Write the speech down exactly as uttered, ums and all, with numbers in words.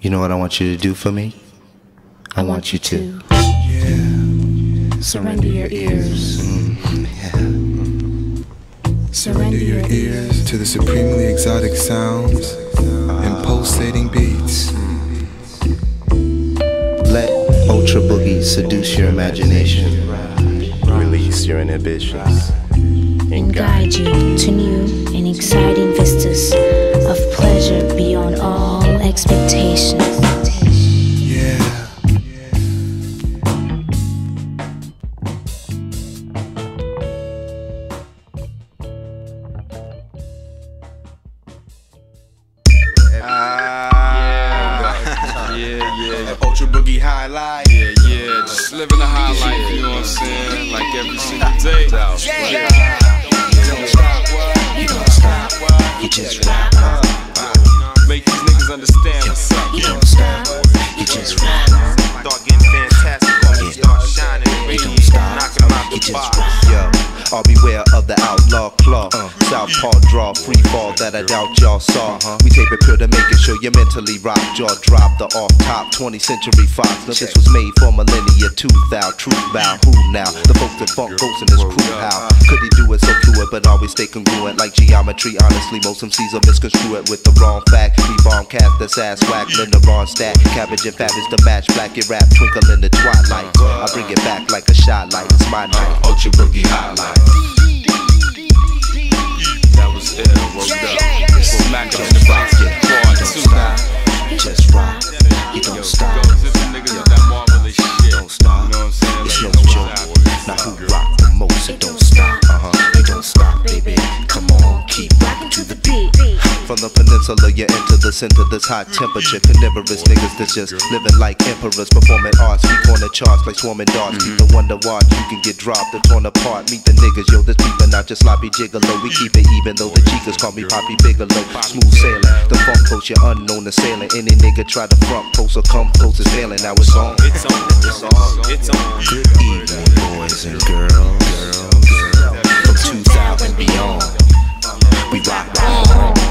You know what I want you to do for me? I, I want, want you to, to yeah. Surrender your ears. Mm, yeah. Surrender your ears to the supremely exotic sounds and pulsating beats. Let Ultra Boogie seduce your imagination, release your inhibitions, and guide you to new and exciting vistas of pleasure beyond all expectations. Yeah. Ah, yeah, yeah. Ultra Boogie highlight. Yeah, yeah. Just living the high life, you know what I'm saying? Like every single day. Yeah. You don't stop, you don't stop, you just rap. Make these niggas understand what's up. You don't stop, you just rap. Start getting fantastic when you start shining. You don't stop, knocking them out you the just box. rap. Yo, I'll beware of the outlaw claw. Southpaw draw, free fall that I doubt y'all saw. We tape it pure to make it sure you're mentally rock. Jaw drop the off top, twentieth century fox. Now this was made for millennia, two thou, truth bow. Who now? The folks that funk ghosts in this crew. How could he do it so fluid, but always stay congruent like geometry? Honestly, most M Cs will misconstrue it with the wrong fact. We bomb cast this ass whack, Linda Ron stat. Cabbage and fab is the match, black your rap, twinkle in the twilight. I bring it back like a shot light. It's my night. Ultra Boogie highlight. That was it. Word up. It's smack up in the box. Part two now. Just rock. You don't stop. Go to the niggas with that marvelous shit. Don't stop. You know what I'm saying? It's no Like, joke. Now who rock the most? It don't stop. Uh huh. It don't stop, baby. Come on, keep rocking to the beat. From the peninsula, you enter the center. This hot temperature, carnivorous niggas that's just living like emperors, performing arts. Speak on the charts like swarming darts. Keep the wonder watch. You can get dropped or torn apart. Meet the niggas, yo. This people not just sloppy gigolo. We keep it even though the chicas call me Poppy Bigelow. Smooth sailing, the funk coach, you're unknown assailing. Any nigga try to front post or come close is failing. Now it's on. It's on. It's on. It's on. Good evening, boys and girls. From two thousand beyond, we rock, rock.